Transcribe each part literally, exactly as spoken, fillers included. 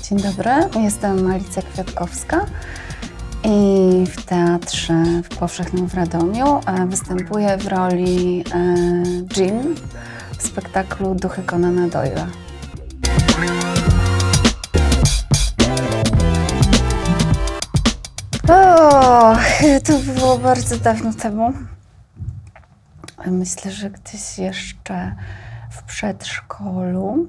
Dzień dobry, jestem Alicja Kwiatkowska i w Teatrze Powszechnym w Radomiu występuję w roli Jean w spektaklu Duchy Conana Doyle'a. O, to było bardzo dawno temu. Myślę, że gdzieś jeszcze w przedszkolu.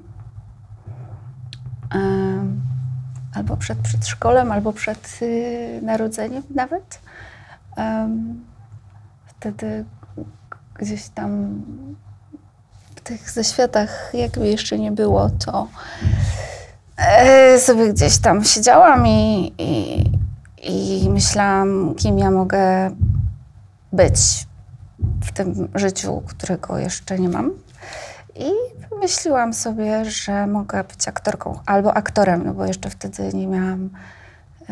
Um, albo przed przedszkolem, albo przed y, narodzeniem nawet. Um, wtedy gdzieś tam w tych zaświatach jakby jeszcze nie było, to e, sobie gdzieś tam siedziałam i, i, i myślałam, kim ja mogę być w tym życiu, którego jeszcze nie mam. I wymyśliłam sobie, że mogę być aktorką albo aktorem, no bo jeszcze wtedy nie miałam y,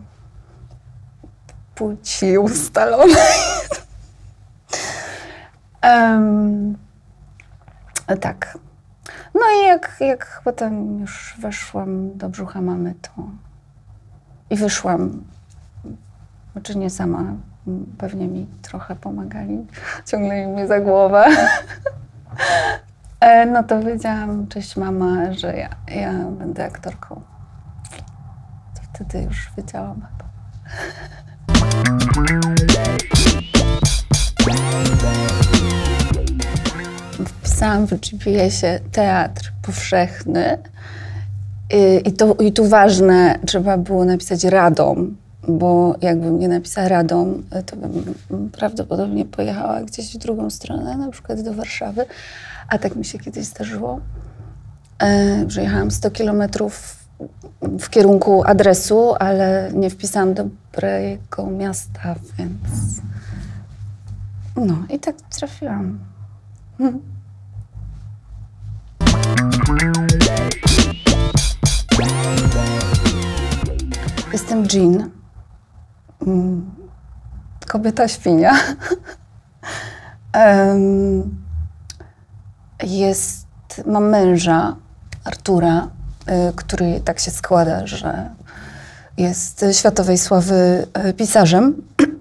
płci ustalonej. um, tak. No i jak, jak potem już weszłam do brzucha mamy, to i wyszłam, znaczy nie sama, pewnie mi trochę pomagali, ciągnęli mnie za głowę. No to wiedziałam, cześć mama, że ja, ja będę aktorką. To wtedy już wiedziałam chyba. Wpisałam w G P S-ie Teatr Powszechny i, i, to, i tu ważne, trzeba było napisać Radom, bo jakbym nie napisała Radom, to bym prawdopodobnie pojechała gdzieś w drugą stronę, na przykład do Warszawy. A tak mi się kiedyś zdarzyło, e, że jechałam sto kilometrów w kierunku adresu, ale nie wpisałam dobrego miasta, więc no i tak trafiłam. Hm. Jestem Jean, kobieta świnia. um, Jest, mam męża, Artura, y, który tak się składa, że jest światowej sławy y, pisarzem,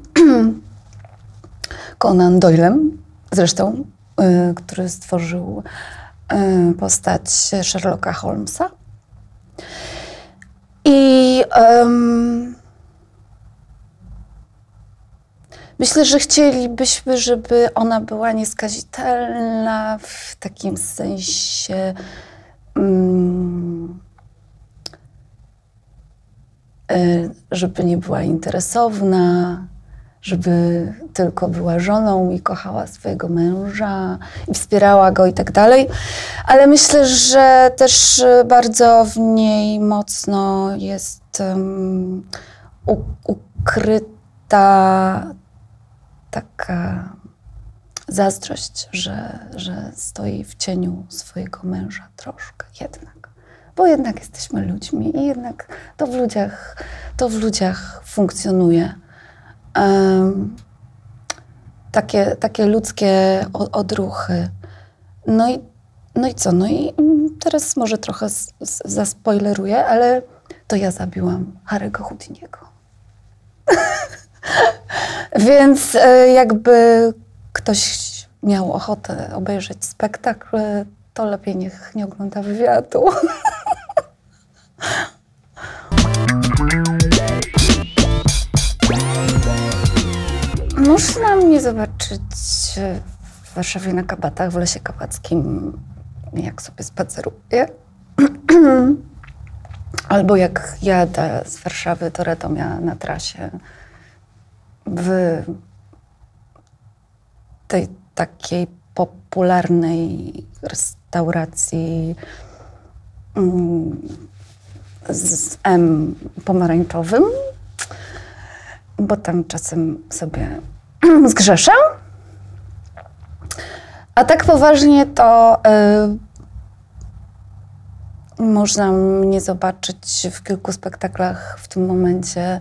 Conan Doylem zresztą, y, który stworzył y, postać Sherlocka Holmesa. I um, myślę, że chcielibyśmy, żeby ona była nieskazitelna w takim sensie, um, żeby nie była interesowna, żeby tylko była żoną i kochała swojego męża i wspierała go i tak dalej. Ale myślę, że też bardzo w niej mocno jest um, ukryta taka zazdrość, że, że stoi w cieniu swojego męża troszkę jednak. Bo jednak jesteśmy ludźmi i jednak to w ludziach, to w ludziach funkcjonuje. Um, takie, takie ludzkie odruchy. No i, no i co? No i teraz może trochę z, z, zaspoileruję, ale to ja zabiłam Harry'ego Houdiniego. Więc jakby ktoś miał ochotę obejrzeć spektakl, to lepiej niech nie ogląda wywiadu. Można mnie zobaczyć w Warszawie na Kabatach, w Lesie Kabackim, jak sobie spaceruję. Albo jak jadę z Warszawy do Radomia na trasie w tej takiej popularnej restauracji z M pomarańczowym, bo tam czasem sobie zgrzeszę. A tak poważnie to y, można mnie zobaczyć w kilku spektaklach w tym momencie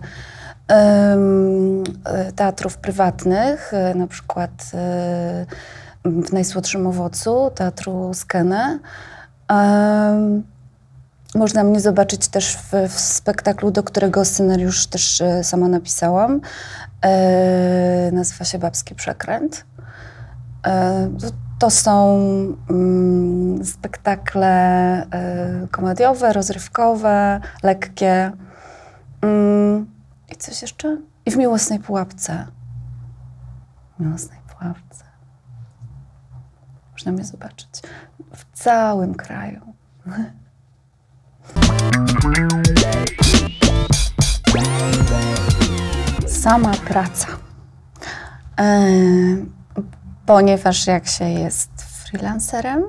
y, teatrów prywatnych, y, na przykład y, w Najsłodszym Owocu, Teatru Skene. Y, można mnie zobaczyć też w, w spektaklu, do którego scenariusz też e, sama napisałam. E, nazywa się Babski Przekręt. E, to, to są mm, spektakle e, komediowe, rozrywkowe, lekkie. Mm, I coś jeszcze? I w Miłosnej Pułapce. W Miłosnej Pułapce. Można mnie zobaczyć w całym kraju. Sama praca. E, ponieważ jak się jest freelancerem,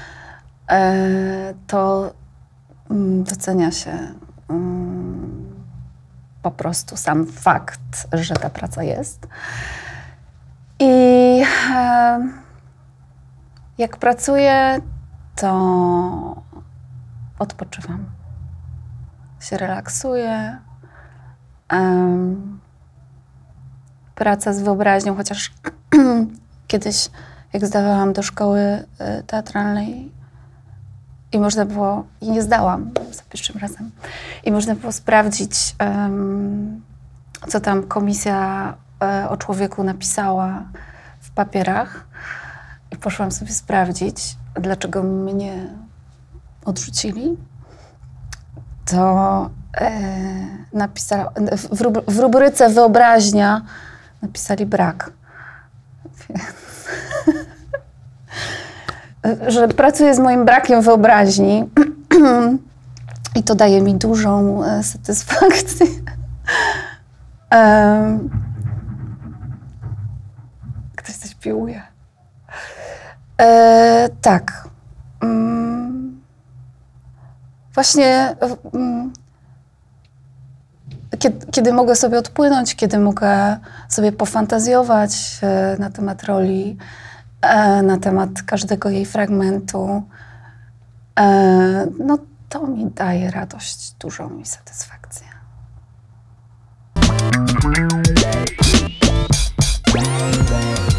e, to mm, docenia się mm, po prostu sam fakt, że ta praca jest. I e, jak pracuję, to odpoczywam, się relaksuję. Um, praca z wyobraźnią, chociaż kiedyś, jak zdawałam do szkoły y, teatralnej i można było, i nie zdałam za pierwszym razem, i można było sprawdzić, um, co tam komisja y, o człowieku napisała w papierach. I poszłam sobie sprawdzić, dlaczego mnie odrzucili. To e, napisała, w, rub, w rubryce wyobraźnia napisali brak. Że pracuję z moim brakiem wyobraźni i to daje mi dużą e, satysfakcję. E, ktoś coś piłuje. E, tak. Mm. Właśnie mm, kiedy, kiedy mogę sobie odpłynąć, kiedy mogę sobie pofantazjować e, na temat roli, e, na temat każdego jej fragmentu, e, no to mi daje radość, dużą i satysfakcję. We'll be right back.